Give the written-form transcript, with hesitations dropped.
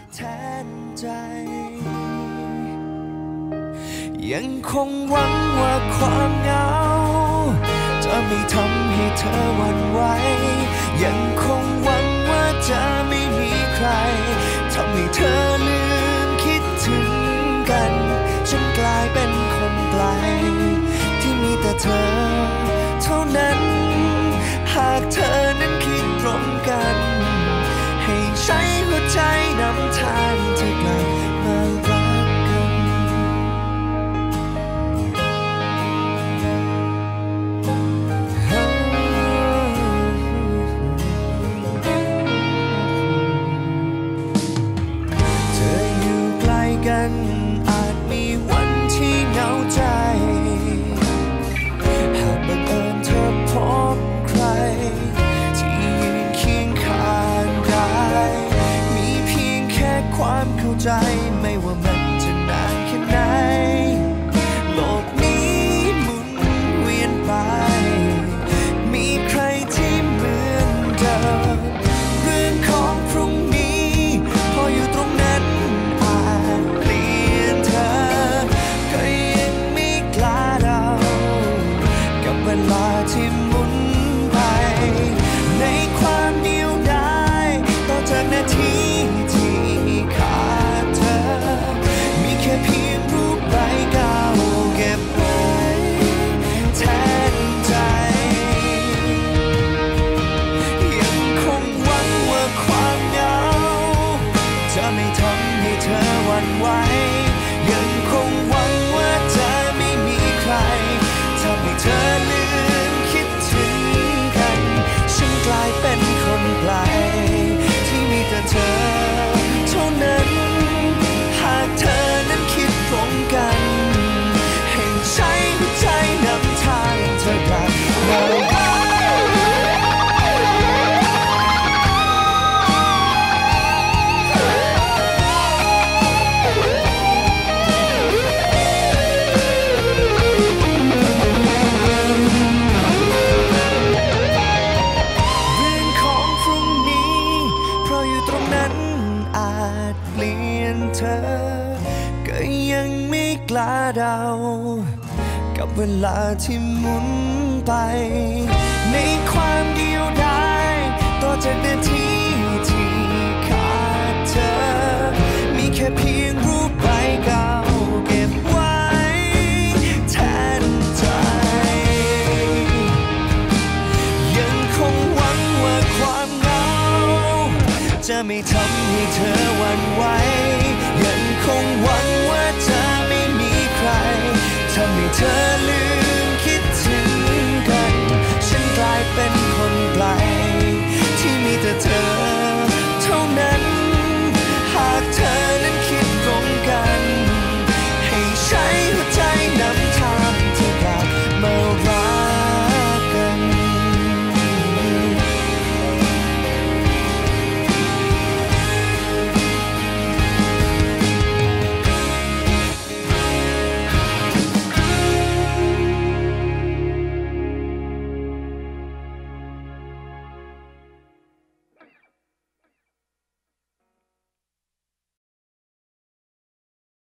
แทนใจยังคงหวังว่าความเหงาจะไม่ทำให้เธอหวั่นไหวยังคงหวังว่าจะไม่มีใครทำให้เธอลืมคิดถึงกันฉันกลายเป็นคนไกลที่มีแต่เธอเท่านั้นหากเธอนั้นคิดตรงกันให้ใช้หัวใจนำทางเธอกลับมารักกันเธออยู่ใกล้กันอาจมีวันที่เหงาใจหากบังเอิญเธอพบใครที่ยืนเคียงข้างกายมีเพียงแค่ความเข้าใจไม่ว่ามันจะนานแค่ไหนโลกนี้หมุนเวียนไปมีใครที่เหมือนเดิมเรื่องของพรุ่งนี้พออยู่ตรงนั้นอาจเปลี่ยนเธอก็ยังไม่กล้าเดากับเวลาที่หมุนไปในความเดียวดายต่อจากนาทีที่ขาดเธอมีแค่เพียงรูปใบเก่าเก็บไว้แทนใจยังคงหวังว่าความเหงาจะไม่ทำให้เธอหวั่นไหวยังคงหวังว่าจะไม่มีใครทำให้เธอลืมคิดถึงกันฉันกลายเป็นคนไกลที่มีแต่เธอเท่านั้นหากเธอนั้นคิดตรงกันให้ใช้หัวใจนำทางเธอกลับมาเธอก็ยังไม่กล้าเดากับเวลาที่หมุนไปในความเดียวดายต่อจากนาทีที่ขาดเธอมีแค่เพียงรูปใบเก่าเก็บไว้แทนใจยังคงหวังว่าความเหงาจะไม่ทำให้เธอหวั่นไหวยังคงหวังว่าจะไม่มีใครทำให้เธอลืม